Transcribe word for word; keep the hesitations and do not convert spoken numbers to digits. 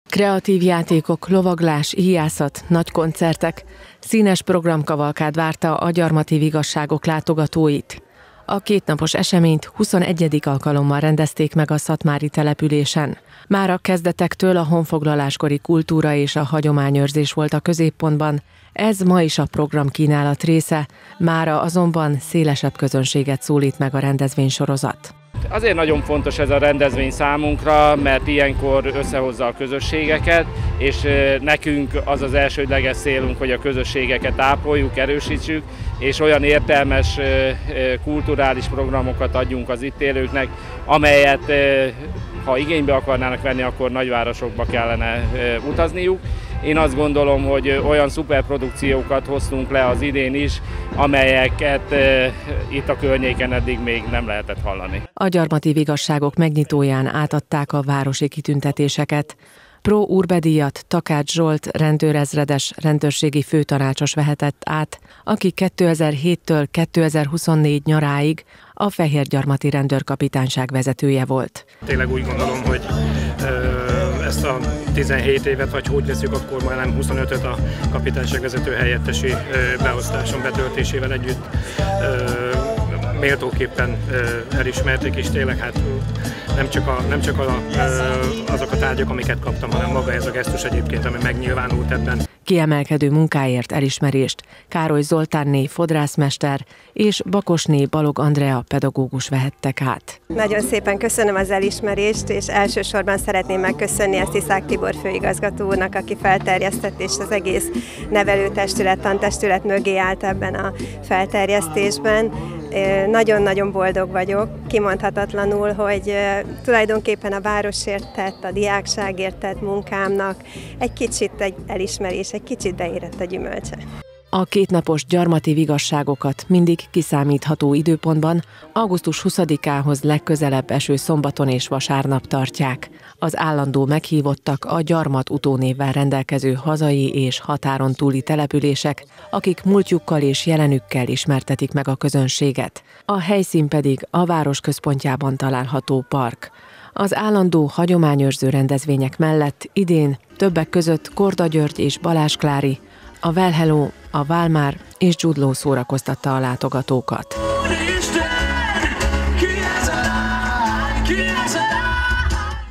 Kreatív játékok, lovaglás, íjászat, nagy koncertek, színes programkavalkád várta a Gyarmati Vigasságok látogatóit. A kétnapos eseményt huszonegyedik alkalommal rendezték meg a szatmári településen. Már a kezdetektől a honfoglaláskori kultúra és a hagyományőrzés volt a középpontban, ez ma is a programkínálat része, mára azonban szélesebb közönséget szólít meg a rendezvénysorozat. Azért nagyon fontos ez a rendezvény számunkra, mert ilyenkor összehozza a közösségeket, és nekünk az az elsődleges célunk, hogy a közösségeket ápoljuk, erősítsük, és olyan értelmes kulturális programokat adjunk az itt élőknek, amelyet ha igénybe akarnának venni, akkor nagyvárosokba kellene utazniuk. Én azt gondolom, hogy olyan szuperprodukciókat hoztunk le az idén is, amelyeket e, itt a környéken eddig még nem lehetett hallani. A Gyarmati Vigasságok megnyitóján átadták a városi kitüntetéseket. Pro Urbe díjat Takács Zsolt rendőrezredes rendőrségi főtanácsos vehetett át, aki kétezer-héttől kétezer-huszonnégy nyaráig a Fehérgyarmati rendőrkapitányság vezetője volt. Tényleg úgy gondolom, hogy ezt a tizenhét évet, vagy hogy veszük, akkor már nem huszonötöt a kapitányság vezető helyettesi beosztáson betöltésével együtt méltóképpen elismerték, és tényleg hát nem csak, a, nem csak a, azok a tárgyak, amiket kaptam, hanem maga ez a gesztus egyébként, ami megnyilvánult ebben. Kiemelkedő munkáért elismerést Károly Zoltánné fodrászmester és Bakosné Balog Andrea pedagógus vehettek át. Nagyon szépen köszönöm az elismerést, és elsősorban szeretném megköszönni ezt Iszák Tibor főigazgató úrnak, aki felterjesztett, és az egész nevelőtestület, tantestület mögé állt ebben a felterjesztésben. Nagyon-nagyon boldog vagyok, kimondhatatlanul, hogy tulajdonképpen a városért tett, a diákságért tett munkámnak egy kicsit egy elismerés, egy kicsit beérett a gyümölcse. A kétnapos Gyarmati Vigasságokat mindig kiszámítható időpontban, augusztus huszadikához legközelebb eső szombaton és vasárnap tartják. Az állandó meghívottak a Gyarmat utónévvel rendelkező hazai és határon túli települések, akik múltjukkal és jelenükkel ismertetik meg a közönséget. A helyszín pedig a város központjában található park. Az állandó hagyományőrző rendezvények mellett idén többek között Korda György és Balázs Klári, a Well Hello, a Válmár és Jude Law szórakoztatta a látogatókat.